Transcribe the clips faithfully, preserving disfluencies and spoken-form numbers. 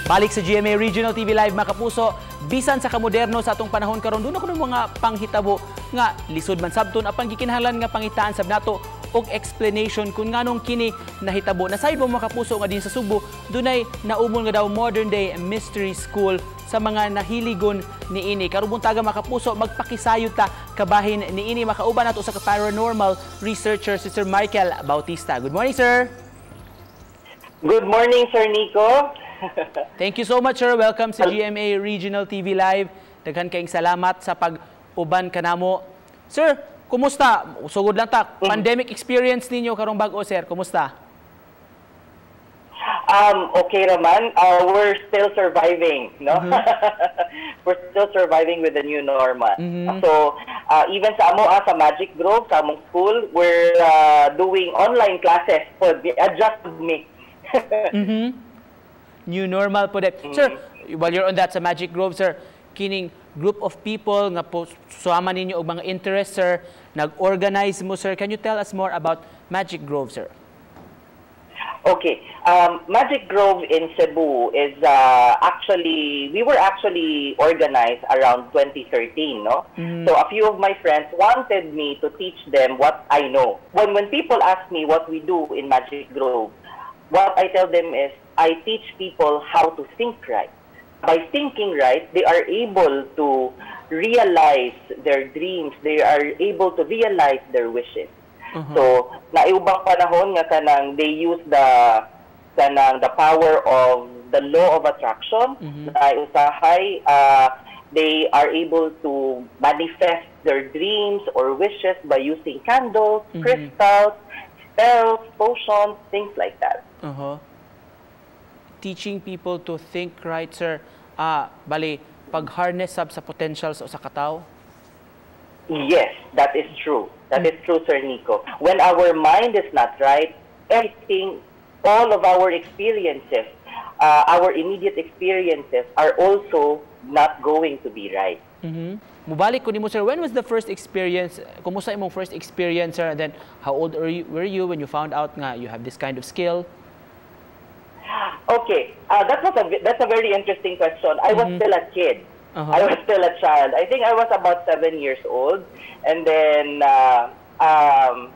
Balik sa G M A Regional T V Live mga kapuso, bisan sa kamoderno sa atong panahon karon duno kuno mga panghitabo nga lisod man sabton apang gikinahanglan nga pangitaan sab nato og explanation kung nganong kini nahitabo. Nasayod mo mga kapuso nga din sa Subo dunay naumol nga daw modern day mystery school sa mga nahiligon ni ini. Karon buntaga mga kapuso, magpakisayod ta kabahin ni ini makauban nato sa paranormal researcher si Sir Michael Bautista. Good morning, sir. Good morning, Sir Nico. Thank you so much, sir. Welcome sa G M A Regional T V Live. Daghan kayong salamat sa pag-uban kanamo. Sir, kumusta? Sugod lang ta. Pandemic experience ninyo karong bag-o, sir. Kumusta? Um, okay raman. Uh, we're still surviving, no? Mm-hmm. We're still surviving with the new normal. Mm-hmm. So, uh, even sa amo ah, sa Magic Grove, sa among school, we're uh, doing online classes for the adjusted me. Mm-hmm. New normal po that. Mm-hmm. Sir, while you're on that sa Magic Grove, sir, kining group of people nga po suama ninyo og mga interest, sir, nag-organize mo, sir. Can you tell us more about Magic Grove, sir? Okay. Um, Magic Grove in Cebu is uh, actually, we were actually organized around twenty thirteen, no? Mm-hmm. So a few of my friends wanted me to teach them what I know. When, when people ask me what we do in Magic Grove, what I tell them is, I teach people how to think right. By thinking right, they are able to realize their dreams. They are able to realize their wishes. Uh-huh. So, naiubang panahon nga kanang they use the kanang the power of the law of attraction. Mm-hmm. Na usahay, uh, they are able to manifest their dreams or wishes by using candles, mm-hmm. crystals, spells, potions, things like that. Uh-huh. Teaching people to think right, sir. Ah, bali, pag-harness sab sa potentials o sa katao? Yes, that is true. That mm. is true, Sir Nico. When our mind is not right, everything, all of our experiences, uh, our immediate experiences are also not going to be right. Mm-hmm. Mubalik ko ni mo, sir, when was the first experience, kumusta imong first experience, sir, and then how old are you, were you when you found out nga you have this kind of skill? Okay, uh, that was a that's a very interesting question. I was mm-hmm. still a kid. Uh-huh. I was still a child. I think I was about seven years old, and then uh, um,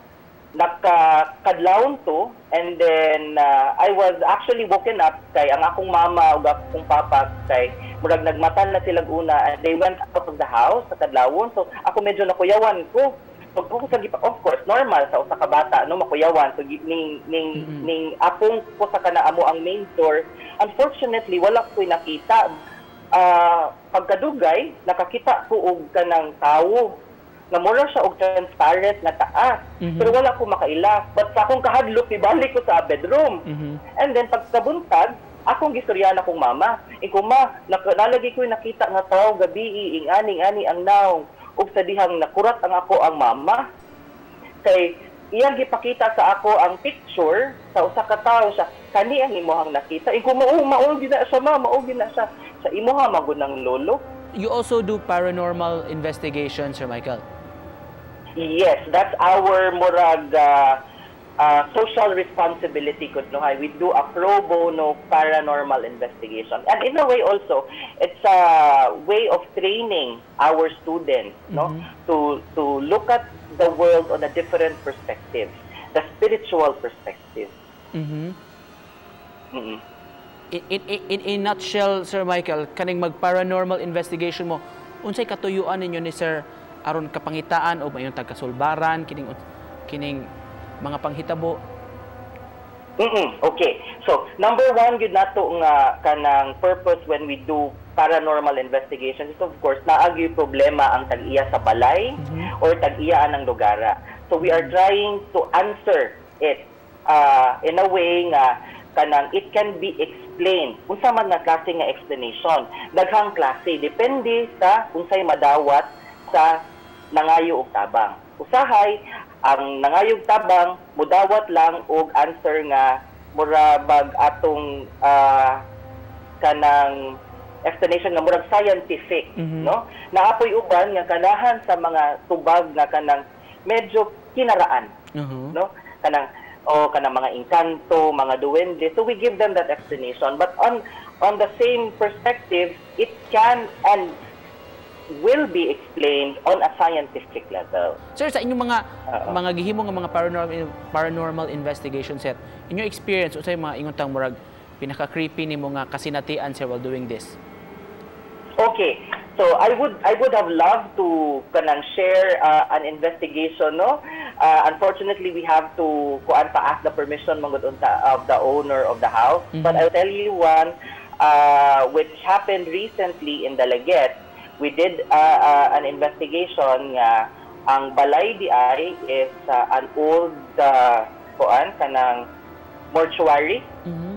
nakakadlawon to, and then uh, I was actually woken up kay ang akong mama ug akong papa kay murag nagmatan na sila una, and they went out of the house sa kadlawon. So ako medyo nakuyawan ko. Pag ko sa of course normal sa usa ka bata no makuyawan so ning ning mm-hmm. ning apong ko sa kana amo ang main door. Unfortunately wala ko'y nakita. Uh, pagkadugay nakakita ko og kanang tawo na mura siya og transparent na taas. Mm-hmm. Pero wala ko makaila. But sa akong kahadlok ibalik ko sa bedroom. Mm-hmm. And then pagkabuntag akong gistoryahan akong mama. Iko ma nalagi ko'y nakita nga tawo gabi ing aning ani ang naong ug sa dihang nakurat ang ako ang mama kay iyang gipakita sa ako ang picture sa usa ka tawo siya kani ang imuhang nakita ing mao mao gina siya ma mao gina siya sa imuha magunang lolo. You also do paranormal investigations, Sir Michael? Yes, that's our murag uh, uh, social responsibility could no we do a pro bono paranormal investigation, and in a way also it's a way of training our students, mm-hmm. no to to look at the world on a different perspective, the spiritual perspective. Mm-hmm. Mm-hmm. in, in, in, in a nutshell, Sir Michael, kaning mag paranormal investigation mo unsay katuyuan ninyo ni Sir aron kapangitaan o mayon tagkasulbaran kining kining mga panghitabo? Mm-mm, okay. So, number one, yun nato nga kanang purpose when we do paranormal investigations is of course naagi problema ang tag-iya sa balay mm-hmm. or tag-iyaan ng lugara. So, we are trying to answer it uh, in a way nga kanang it can be explained. Unsa man nga klase nga explanation. Daghang klase. Depende sa unsay madawat sa nangayo og tabang. Usahay, ang nangayog tabang mudawat lang og answer nga murabag atong uh, kanang explanation nga murag scientific, mm-hmm. no? Naapoy uban nga kanahan sa mga tubag nga kanang medyo kinaraan, uh-huh. no? Kanang o kanang mga engkanto, mga duwende. So we give them that explanation. But on on the same perspective, it can and will be explained on a scientific level. Sir, sa inyong mga Uh-oh. mga gihimo nga mga paranormal paranormal investigation, sir, inyong experience unsay mga ingon murag pinaka-creepy nimo nga kasinatian, sir, while doing this? Okay. So I would I would have loved to kanang share uh, an investigation, no. Uh, unfortunately, we have to kuan pa ask the permission mangud unta of the owner of the house. Mm-hmm. But I'll tell you one uh, which happened recently in Dalaget. We did uh, uh, an investigation nga ang balay di ay is uh, an old uh, kuan kanang mortuary. Mm-hmm.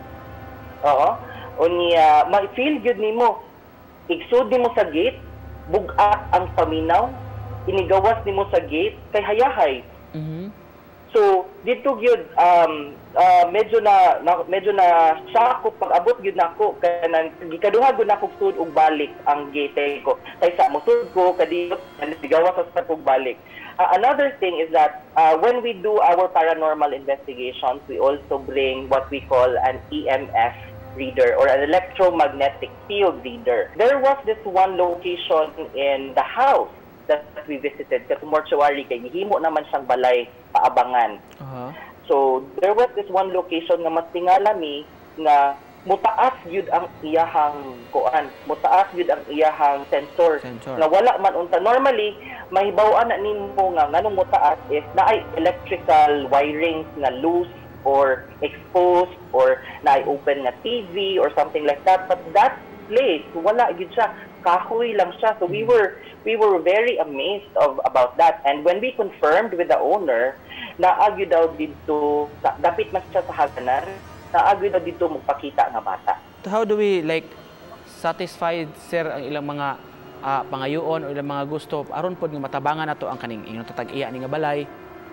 Oo. Unya ma-feel gyud nimo. Igsud nimo sa gate, bug-at ang paminaw, inigawas nimo sa gate kay hayahay. Mm-hmm. So dito gyud um uh, medyo na, na medyo na shock ko pag abot gyud nako kanang gikaduha gyud nako sud og balik ang gate ko. Kaysa mosud ko kadiyot inigawas sa pag balik. Uh, another thing is that uh, when we do our paranormal investigations, we also bring what we call an E M F reader or an electromagnetic field reader. There was this one location in the house that we visited, kasi mortuary kay gihimo naman siyang balay paabangan. Uh-huh. So there was this one location nga mas tingala mi nga mutaas yun ang iyahang kuan, mutaas yun ang iyahang sensor, sensor. Na wala man unta. Normally mahibaw-an na nimo nga nganong mutaas is naay electrical wirings nga loose or exposed or na-open na T V or something like that, but that place wala gid siya, kahoy lang siya. So we were we were very amazed of about that, and when we confirmed with the owner na agyo daw dito dapit mas siya sa haganan, na agyo daw dito magpakita nga bata. How do we like satisfied, sir, ang ilang mga uh, pangayoon o ilang mga gusto aron pod nga matabangan nato ang kaning ingon tatag-iya ni nga balay?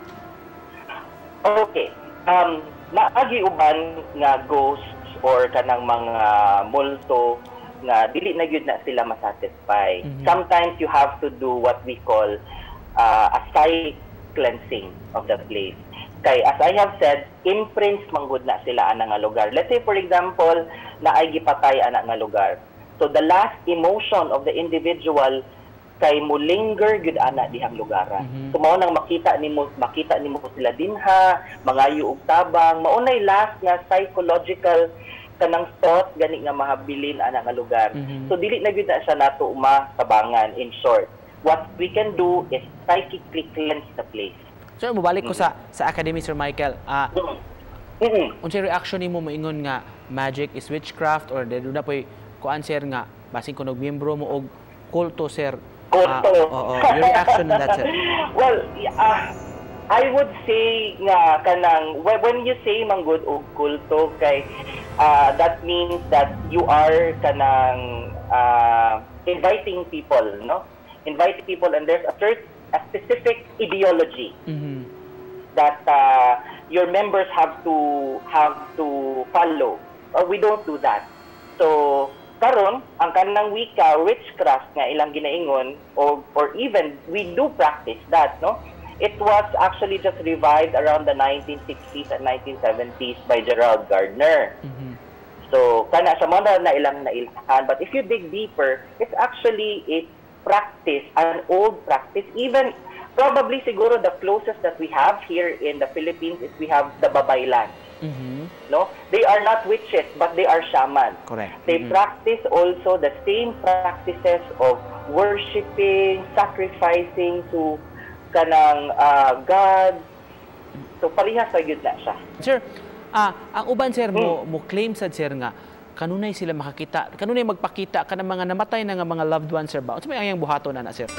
Okay. Um, naagi uban nga ghosts or kanang mga multo nga dili na gyud na sila masatisfy. Mm-hmm. Sometimes you have to do what we call uh, a psychic cleansing of the place. Kay as I have said, imprints manggod na sila ana nga lugar. Let's say for example, naay gipatay ana nga lugar. So the last emotion of the individual kay mulinger gyud ana dihang lugaran. Mm-hmm. So mao nang makita nimo makita nimo sila dinha, mangayo og tabang, maunay last nga psychological kanang thought gani nga mahabilin ana nga lugar. Mm-hmm. So dili na gyud na siya nato masabangan. In short, what we can do is psychically cleanse the place. Sir, mobalik ko mm-hmm. sa sa Academy, Sir Michael. Ah, uh, mm-hmm. unsay reaction nimo moingon nga magic is witchcraft or do na poy kuan, sir, nga basin kunog miyembro mo og kulto, sir? Kulto. Uh, oh, oh. Your reaction on that, sir? Well, uh, I would say nga kanang when you say manggod og kulto kay uh, that means that you are kanang uh, inviting people, no? Inviting people, and there's a certain a specific ideology mm-hmm. that uh, your members have to have to follow. Or we don't do that. So karon ang kanang wika witchcraft nga ilang ginaingon or or even we do practice that, no? It was actually just revived around the nineteen sixties and nineteen seventies by Gerald Gardner. Mm-hmm. So kana sa mga na ilang nailhan, but if you dig deeper, it's actually a practice, an old practice. Even probably siguro the closest that we have here in the Philippines is we have the Babaylan. Mm-hmm. No, they are not witches, but they are shaman. Correct. They mm-hmm. practice also the same practices of worshiping, sacrificing to kanang uh, God. So parehas sa gyud na siya. Sir, ah, ang uban, sir, mo, mo claim sad, sir, nga kanunay sila makakita, kanunay magpakita kanang mga namatay na nga mga loved ones, sir ba? Unsa may ang buhaton na na, sir?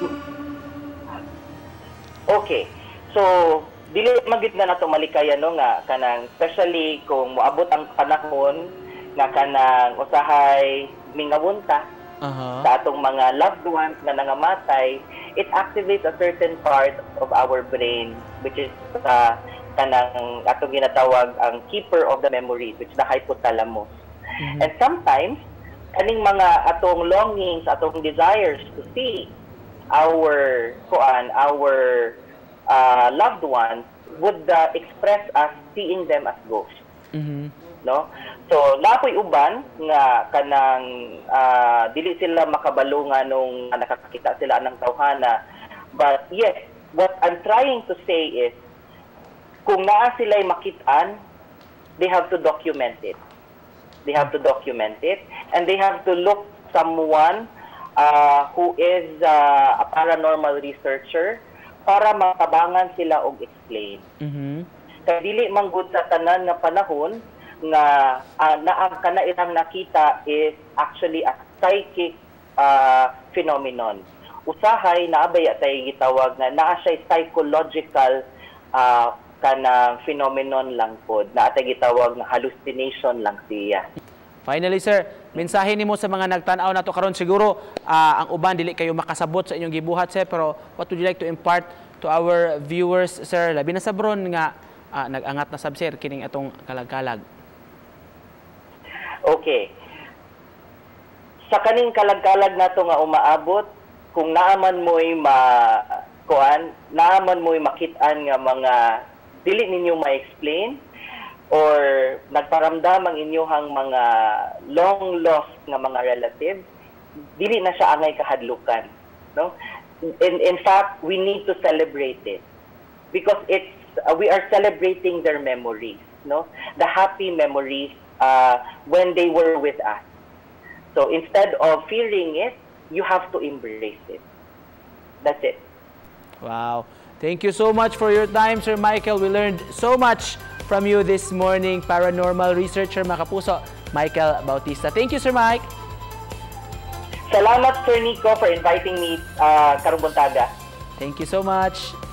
Okay. So dili magid na nato malikayan, no, nga kanang especially kung moabot ang panahon nga kanang usahay mingawunta uh-huh. sa atong mga loved ones nga nangamatay, it activates a certain part of our brain which is uh, kanang atong ginatawag ang keeper of the memories, which is the hypothalamus. Mm-hmm. And sometimes kaning mga atong longings, atong desires to see our kuan our uh, loved ones would uh, express us seeing them as ghosts. Mm-hmm. no? So napoy uban nga kanang uh, dili sila makabalo nga nung nakakita sila ng tawhana. But yes, what I'm trying to say is kung naa sila'y makitaan, they have to document it. They have to document it and they have to look someone uh, who is uh, a paranormal researcher para matabangan sila og explain. Mm-hmm. Kaya dili manggod sa tanan nga panahon nga uh, na ang kana ilang nakita is actually a psychic uh, phenomenon. Usahay naabay tay gitawag nga naa siya psychological uh, kana phenomenon lang pod. Naa tay gitawag nga hallucination lang siya. Finally, sir, mensahe nimo sa mga nagtan-aw nato karon siguro uh, ang uban dili kayo makasabot sa inyong gibuhat, sir, pero what would you like to impart to our viewers, sir, labi na sabron nga uh, nag-angat na sab, sir, kining atong kalag-kalag? Okay. Sa kaning kalag-kalag nato nga umaabot, kung naaman mo'y ma kuan, naaman mo'y makit-an nga mga dili ninyo ma-explain or nagparamdam ang inyohang mga long lost nga mga relatives, dili na siya angay kahadlukan, no? In in fact, we need to celebrate it because it's uh, we are celebrating their memories, no? The happy memories uh, when they were with us. So instead of fearing it, you have to embrace it. That's it. Wow. Thank you so much for your time, Sir Michael. We learned so much from you this morning, paranormal researcher mga kapuso, Michael Bautista. Thank you, Sir Mike. Salamat, Sir Nico, for inviting me uh, karong buntaga. Thank you so much.